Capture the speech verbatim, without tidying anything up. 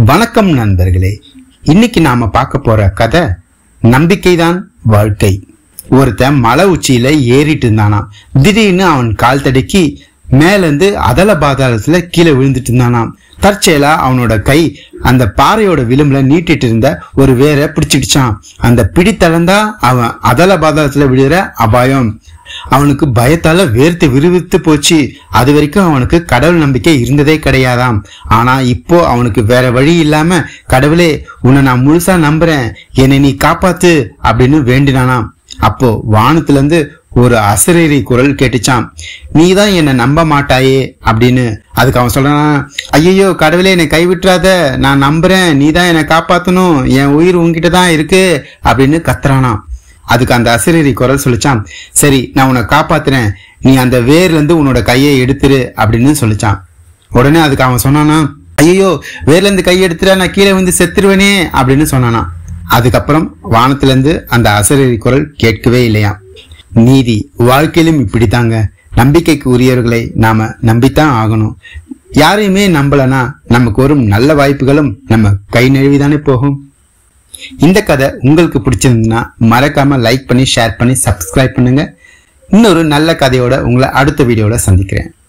வணக்கம் நண்பர்களே, இன்னைக்கு நாம பார்க்க போற கதை நம்பிக்கைதான் வாழ்க்கை. ஒருத்தன் மலை உச்சியில ஏறிட்டு இருந்தானா. திடீர்னு அவன் கால் தடுக்கி மேல இருந்து அதல பாதாளத்துல கீழே விழுந்துட்டு இருந்தானாம். தற்செயலா அவனோட கை அந்த பாறையோட விளிம்புல நீட்டிட்டு இருந்த ஒரு வேரை பிடிச்சிடுச்சான். அந்த பிடித்தளந்தா அவன் அதல பாதாளத்துல விழுற அபாயம். அவனுக்கு பயத்தால வேர்த்து விறுவிறுத்து போச்சு. அது வரைக்கும் அவனுக்கு கடவுள் நம்பிக்கை இருந்ததே கிடையாதாம். ஆனா இப்போ அவனுக்கு வேற வழி இல்லாம, கடவுளே உன்னை நான் முழுசா நம்புறேன், என்னை நீ காப்பாத்து அப்படின்னு வேண்டினானாம். அப்போ வானத்துல இருந்து ஒரு அசரீரி குரல் கேட்டுச்சான். நீதான் என்னை நம்ப மாட்டாயே அப்படின்னு. அதுக்கு அவன் சொல்றான், ஐயோ கடவுளே என்னை கைவிட்டுறாத, நான் நம்புறேன், நீதான் என்னை காப்பாத்தணும், என் உயிர் உன்கிட்டதான் இருக்கு அப்படின்னு கத்துறானாம். அதுக்கு அந்த அசரீரி குரல் சொல்லிச்சான், சரி நான் உன்னை காப்பாத்துறேன், நீ அந்த வேர்ல இருந்து உன்னோட கையை எடுத்துரு அப்படின்னு சொல்லிச்சான். உடனே அதுக்கு அவன் சொன்னானா, ஐயோ வேர்ல இருந்து கையை எடுத்துற, நான் கீழே வந்து செத்துருவேனே அப்படின்னு சொன்னானா. அதுக்கப்புறம் வானத்துல இருந்து அந்த அசரீரி குரல் கேட்கவே இல்லையா. நீதி வாழ்க்கையிலும் இப்படித்தாங்க. நம்பிக்கைக்கு உரியவர்களை நாம நம்பித்தான் ஆகணும். யாரையுமே நம்பலனா நமக்கு வரும் நல்ல வாய்ப்புகளும் நம்ம கை நழுவிதானே போகும். இந்த கதை உங்களுக்கு பிடிச்சிருந்ததுன்னா மறக்காம லைக் பண்ணி ஷேர் பண்ணி சப்ஸ்கிரைப் பண்ணுங்க. இன்னொரு நல்ல கதையோட உங்களை அடுத்த வீடியோல சந்திக்கிறேன்.